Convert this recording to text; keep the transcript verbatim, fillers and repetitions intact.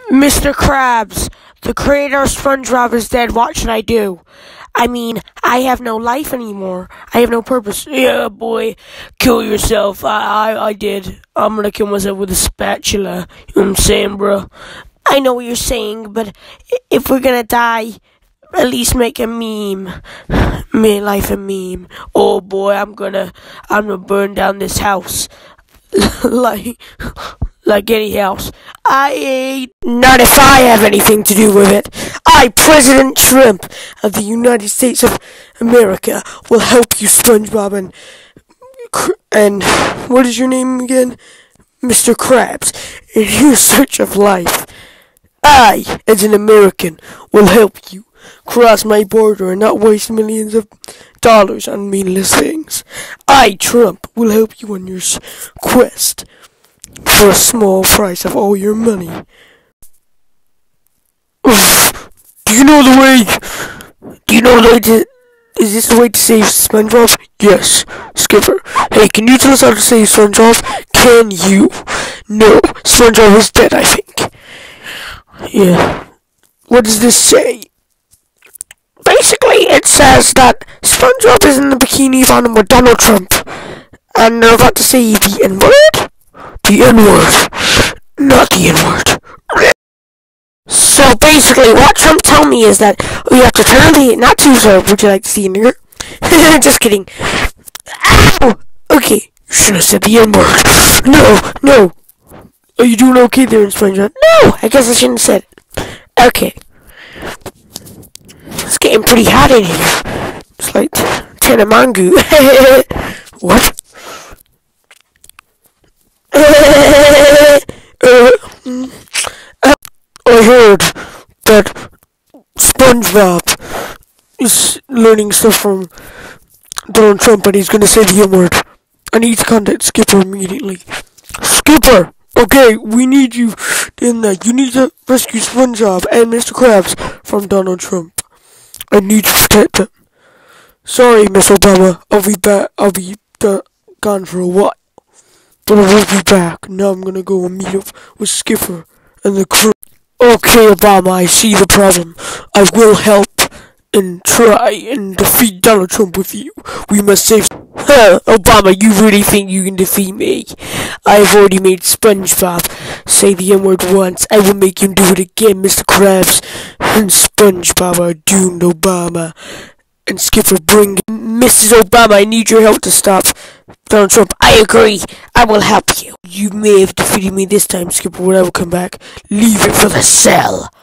Mister Krabs, the creator of SpongeBob is dead. What should I do? I mean, I have no life anymore. I have no purpose. Yeah, boy, kill yourself. I, I, I did. I'm gonna kill myself with a spatula. You know what I'm saying, bro? I know what you're saying, but if we're gonna die, at least make a meme. Make life a meme. Oh boy, I'm gonna, I'm gonna burn down this house. like... Like any house. I ain't. Not if I have anything to do with it. I, President Trump of the United States of America, will help you, SpongeBob, and... And... What is your name again? Mister Krabs. In your search of life. I, as an American, will help you cross my border and not waste millions of dollars on meaningless things. I, Trump, will help you on your quest for a small price of all your money. Oof. Do you know the way? Do you know the way to? Is this the way to save SpongeBob? Yes, Skipper. Hey, can you tell us how to save SpongeBob? Can you? No, SpongeBob is dead, I think. Yeah. What does this say? Basically, it says that SpongeBob is in the Bikini Bottom with Donald Trump, and they're about to say the N-word. The N-word. Not the N-word. So basically, what Trump told me is that we have to turn the... Not too sir, would you like to see a nigger? Just kidding. Ow! Okay, you should have said the N-word. No, no. Are you doing okay there in SpongeBob? No, I guess I shouldn't have said it. Okay. It's getting pretty hot in here. It's like Tanamangu. What? uh, I heard that SpongeBob is learning stuff from Donald Trump and he's gonna say the N-word. I need to contact Skipper immediately. Skipper! Okay, we need you in that. You need to rescue SpongeBob and Mister Krabs from Donald Trump. I need to protect them. Sorry, Miss Obama. I'll be back. I'll be uh, gone for a while. But I will be back. Now I'm gonna go and meet up with Skipper and the crew. Okay, Obama, I see the problem. I will help and try and defeat Donald Trump with you. We must save... Huh, Obama, you really think you can defeat me? I've already made SpongeBob say the N-word once. I will make him do it again, Mister Krabs. And SpongeBob are doomed, Obama. And Skipper, bring... Missus Obama, I need your help to stop Donald Trump. I agree. I will help you. You may have defeated me this time, Skipper, when I will come back. Leave it for the cell.